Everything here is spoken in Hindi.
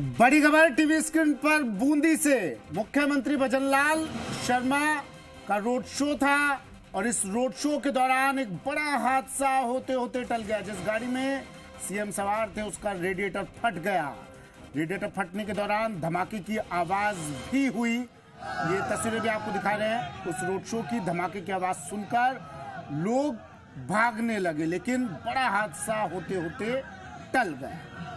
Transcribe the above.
बड़ी खबर टीवी स्क्रीन पर बूंदी से मुख्यमंत्री भजनलाल शर्मा का रोड शो था और इस रोड शो के दौरान एक बड़ा हादसा होते होते टल गया। जिस गाड़ी में सीएम सवार थे उसका रेडिएटर फट गया। रेडिएटर फटने के दौरान धमाके की आवाज भी हुई। ये तस्वीरें भी आपको दिखा रहे हैं। उस रोड शो की धमाके की आवाज सुनकर लोग भागने लगे, लेकिन बड़ा हादसा होते होते टल गया।